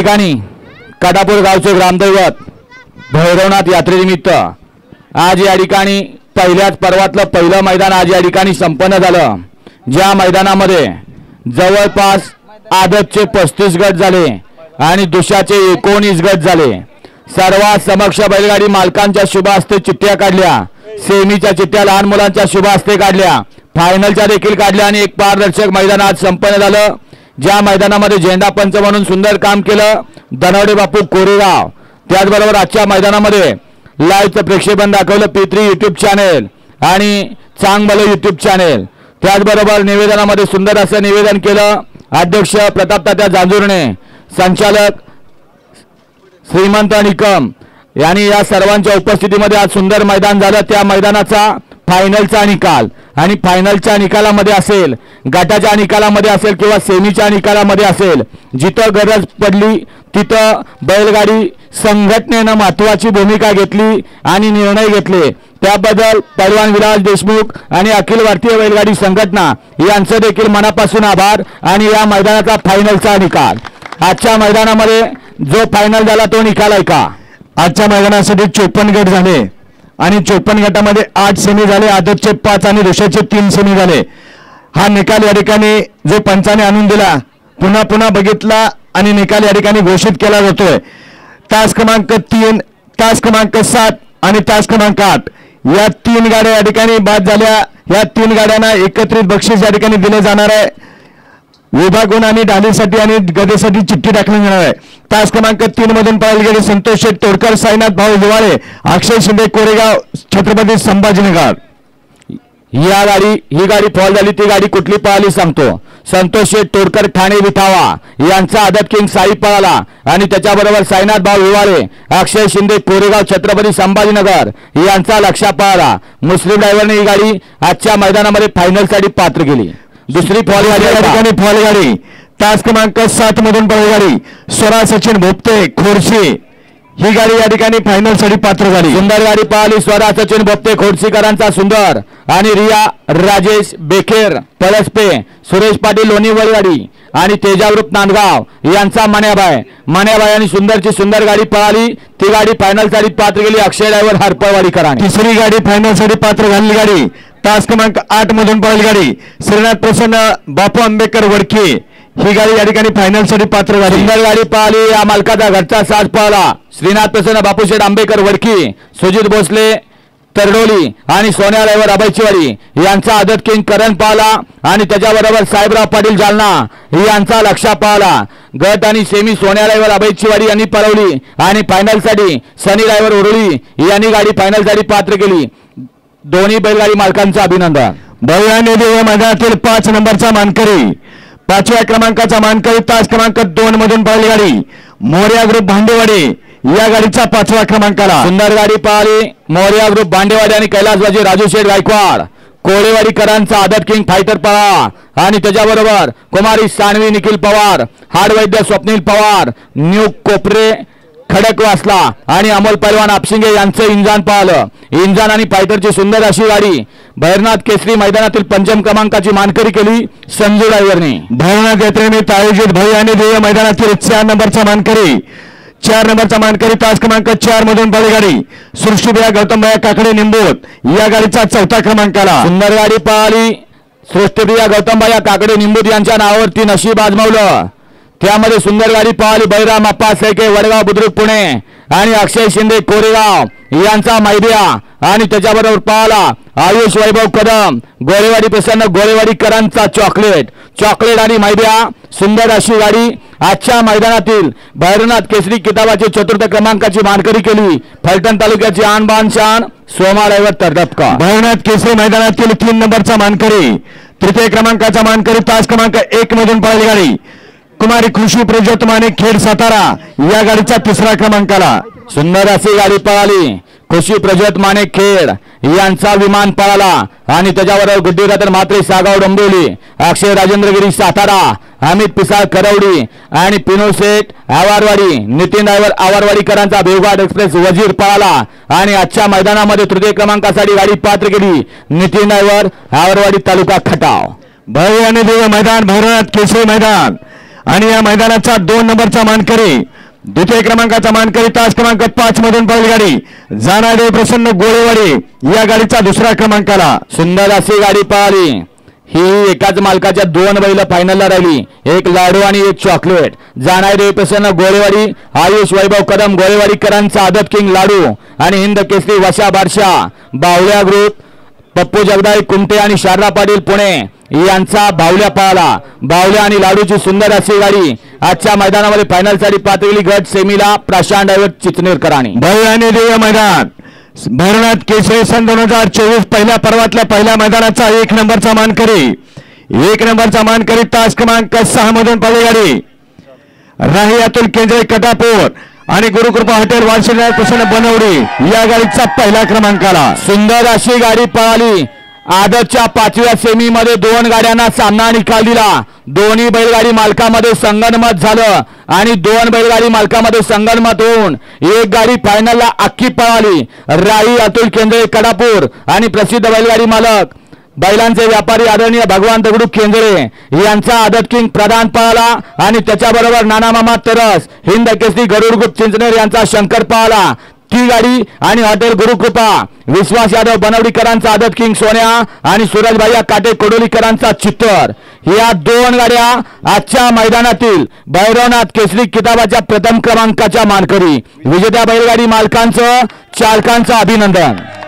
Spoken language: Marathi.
ठिकाणी काटापूर गावचे ग्रामदैवत भैरवनाथ यात्रेनिमित्त आज या ठिकाणी पहिल्याच पर्वातलं पहिलं मैदान आज या ठिकाणी संपन्न झालं। ज्या मैदानामध्ये जवळपास आदतचे 35 गट झाले आणि दुशाचे 19 गट झाले। सर्वात समक्ष बैलगाडी मालकांच्या शुभ हस्ते चिठ्ठ्या काढल्या, सेमीच्या चिठ्ठ्या लहान मुलांच्या शुभ हस्ते काढल्या, फायनलच्या देखील काढल्या आणि एक पारदर्शक मैदान आज संपन्न झालं। ज्या मैदानामध्ये झेंडा पंच म्हणून सुंदर काम केलं धनवडे बापू कोरेगाव। त्याचबरोबर आजच्या मैदानामध्ये लाईव्हचं प्रक्षेपण दाखवलं P3 YouTube चॅनेल आणि चांगलं YouTube चॅनेल। त्याचबरोबर निवेदनामध्ये सुंदर असं निवेदन केलं अध्यक्ष प्रताप तात्या जांजुर्णे, संचालक श्रीमंत निकम यांनी या सर्वांच्या उपस्थितीमध्ये आज सुंदर मैदान झालं। त्या मैदानाचा फायनलचा निकाल आणि फायनलच्या निकालामध्ये असेल, गटाच्या निकालामध्ये असेल किंवा सेमीच्या निकालामध्ये असेल, जिथं गरज पडली तिथं बैलगाडी संघटनेनं महत्त्वाची भूमिका घेतली आणि निर्णय घेतले। त्याबद्दल पैलवान विलास देशमुख आणि अखिल भारतीय बैलगाडी संघटना यांचे देखील मनापासून आभार। आणि या मैदानाचा फायनलचा निकाल आजच्या मैदानामध्ये जो फायनल झाला तो निकाल आहे का? आजच्या मैदानासाठी 54 गट झाले आणि 54 गटामध्ये 8 सेमी झाले, आदतचे 5 आणि दुसऱ्याचे 3 सेमी झाले। हा निकाल या ठिकाणी जो पंचाने आणून दिला पुन्हा पुन्हा बघितला आणि निकाल या ठिकाणी घोषित केला जातोय। तास क्रमांक 3, तास क्रमांक 7 आणि तास क्रमांक 8 या 3 गाड्या या ठिकाणी बाद झाल्या। या 3 गाड्यांना एकत्रित बक्षीस या ठिकाणी दिले जाणार आहे। विभागून आणि ढालीसाठी आणि गदेसाठी चिठ्ठी टाकली जाणार आहे। तास क्रमांक 3 मधून पळाली गेली संतोष शेठ तोडकर, साईनाथ भाऊ हिवाळे, अक्षय शिंदे कोरेगाव, छत्रपती संभाजीनगर। ही गाडी फॉल झाली। ती गाडी कुठली पळाली सांगतो। संतोष शेठ तोडकर ठाणे विठावा यांचा आदत किंग साई पळाला आणि त्याच्याबरोबर साईनाथ भाऊ हिवाळे, अक्षय शिंदे कोरेगाव, छत्रपती संभाजीनगर यांचा लक्षा पळाला। मुस्लिम ड्रायव्हरने ही गाडी आजच्या मैदानामध्ये फायनलसाठी पात्र केली। दुसरी फॉल गाडी या ठिकाणी फॉल गाडी तास क्रमांक 7 मधून पळाली गाडी स्वरा सचिन भोपते खोडशी, ही गाडी या ठिकाणी फायनल साठी पात्र झाली। सुंदर गाडी पळाली स्वरा सचिन भोपते खोडशीकरांचा सुंदर आणि रिया राजेश बेखेर पळसपे, सुरेश पाटील लोणीवळ गाडी आणि तेजावृत नांदगाव यांचा मान्याबाई आणि सुंदरची सुंदर गाडी पळाली। ती गाडी फायनल साठी पात्र गेली अक्षय ड्रायव्हर हरपळवाडीकरांनी। तिसरी गाडी फायनल साठी पात्र झालेली गाडी तास क्रमांक 8 मधून पळाली गाडी श्रीनाथ प्रसन्न बापू आंबेकर वडके, ही गाडी या ठिकाणी फायनल साठी पात्र झाली। सुंदर गाडी पळाली। या मालकाचा घरचा साज पळाला श्रीनाथ प्रसन्न बापूशेठ आंबेकर वडकी, सुजित भोसले तरडोली आणि सोन्या ड्रायव्हर अभयचीवाडी यांचा आदत किंग करण पळाला आणि त्याच्याबरोबर साहेबराव पाटील जालना यांचा लक्षा पळाला। गट आणि सेमी सोन्या ड्रायव्हर अभयचीवाडी यांनी पळवली आणि फायनल साठी सनी ड्रायव्हर उरुळी यांनी गाडी फायनल साठी पात्र केली। दोन्ही बैलगाडी मालकांचं अभिनंदन। भव्याने देव मैदानातील 5 नंबरचा मानकरी, 5व्या क्रमांकाचा मानकरी तास क्रमांक 2 मधून पळाली गाडी मोर्या ग्रुप भांडेवाडी, या गाडीचा 5व्या क्रमांकाला सुंदर गाडी पळाली। मोर्या ग्रुप भांडेवाडी आणि कैलासबाजी राजू शेठ गायकवाड कोळेवाडीकरांचा आदत किंग फायटर पळा आणि त्याच्याबरोबर कुमारी सानवी निखिल पवार, हाडवैद्य स्वप्नील पवार, न्यू कोपरे खडकवासला आणि अमोल पैलवान आपशिंगे यांचं इंजान पळालं। इंजान आणि फायटरची सुंदर अशी गाडी भैरनाथ केसरी मैदानातील 5म क्रमांकाची मानकरी केली संजू ड्रायव्हरने। भैरनाथ यात्रेनिमित्त आयोजित भव्याने देव मैदानातील 4 नंबरचा मानकरी, 4 नंबरचा मानकरी तास क्रमांक 4 मधून पळाली गाडी सृष्टीप्रिया गौतमबाई काकडे निंबोत, या गाडीचा 4थ्या क्रमांकाला सुंदर गाडी पळाली। सृष्टीप्रिया गौतमबाई काकडे निंबोत यांच्या नावावरती नशीब आजमावलं। त्यामध्ये सुंदर गाडी पळाली बैराम अप्पा सेके वडगाव बुद्रुक पुणे आणि अक्षय शिंदे कोरेगाव यांचा मैद्या आणि त्याच्याबरोबर पळाला आयुष वैभव कदम गोळेवाडी प्रसन्न गोळेवाडीकरांचा चॉकलेट आणि मैद्या। सुंदर अशी गाडी आजच्या मैदानातील भैरनाथ केसरी किताबाची 4थ्या क्रमांकाची मानकरी केली फलटण तालुक्याची आणबान शान सोमा ड्रायव्हर तरडपका। भैरनाथ केसरी मैदानातील 3 नंबरचा मानकरी, 3य क्रमांकाचा मानकरी तास क्रमांक 1 मधून पळाली गाडी कुमारी खुशी प्रज्योत माने खेड सातारा, या गाडीचा 3रा क्रमांकाला सुंदर अशी गाडी पळाली। खुशी प्रज्योत माने खेड यांचा विमान पळाला आणि त्याच्याबरोबर गुड्डी रतन म्हात्रे सागाव डोंबिवली, अक्षय राजेंद्रगिरी सातारा, अमित पिसाळ करवडी आणि पिनू शेठ आवारवाडी, नितीन ड्रायव्हर आवारवाडीकरांचा भेवघाट एक्सप्रेस वजीर पळाला आणि आजच्या मैदानामध्ये 3य क्रमांकासाठी गाडी पात्र केली नितीन ड्रायव्हर आवारवाडी तालुका खटाव। भव्याने देव मैदान भैरनाथ केसरी मैदान आणि या मैदानाचा 2 नंबरचा मानकरी, द्वितीय क्रमांकाचा मानकरी तास क्रमांक 5 मधून बैलगाडी जाणारे प्रसन्न गोळेवाडी या गाडीचा दुसरा क्रमांकाला. सुंदर अशी गाडी पळाली. ही एकाच मालकाच्या 2 बैल फायनलला राहिली, एक लाडू आणि एक चॉकलेट. जाणारे प्रसन्न गोळेवाडी, आयुष वैभव कदम गोळेवाडीकरांचा आदत किंग लाडू आणि हिंद केसरी वशा बादशाह बावल्या ग्रुप पप्पू जगदाळे कुमटे आणि शारदा पाटील पुणे यांचा बावल्या पळाला. बावल्या आणि लाडूची सुंदर अशी गाडी आजच्या मैदानामध्ये फायनलसाठी पात्र गट सेमीला प्रशांत ड्रायव्हर चिचनेरकरांनी. भव्य आणि दिव्य मैदान भैरवनाथ केसरी सन 2024 पहिल्या पर्वातल्या पहिल्या मैदानाचा 1 नंबरचा मानकरी, 1 नंबरचा मानकरी तास क्रमांक 6 मधून बैलगाडी राही अतुल केंद्रे कटापूर आणि गुरुकृपा हॉटेल वारशेदार प्रसन्न बनवडी या गाडीचा पहिला क्रमांकाला. सुंदर अशी गाडी पळाली. आदतच्या 5व्या सेमी मध्ये 2 गाड्यांना सामना निकाल दिला. दोन्ही बैलगाडी मालकामध्ये संगनमत झालं आणि 2 बैलगाडी मालकामध्ये संगनमत होऊन एक गाडी फायनलला अख्खी पळाली. राही अतुल केंद्रे कडापूर आणि प्रसिद्ध बैलगाडी मालक बैलांचे व्यापारी आदरणीय भगवान दगडू केंद्रे यांचा आदत किंग प्रधान पळाला आणि त्याच्याबरोबर नाना मामा तरस हिंद केसरी गरुड ग्रुप चिंचनेर यांचा शंकर पळाला. ती गाडी आणि हॉटेल गुरुकृपा विश्वास यादव बनवडीकरांचा आदत किंग सोन्या आणि सूरजभाई काटे कोडोलीकरांचा चित्तर या 2 गाड्या आजच्या मैदानातील भैरवनाथ केसरी किताबाच्या प्रथम क्रमांकाच्या मानकरी. विजेत्या बैलगाडी मालकांचं चालकांचं अभिनंदन.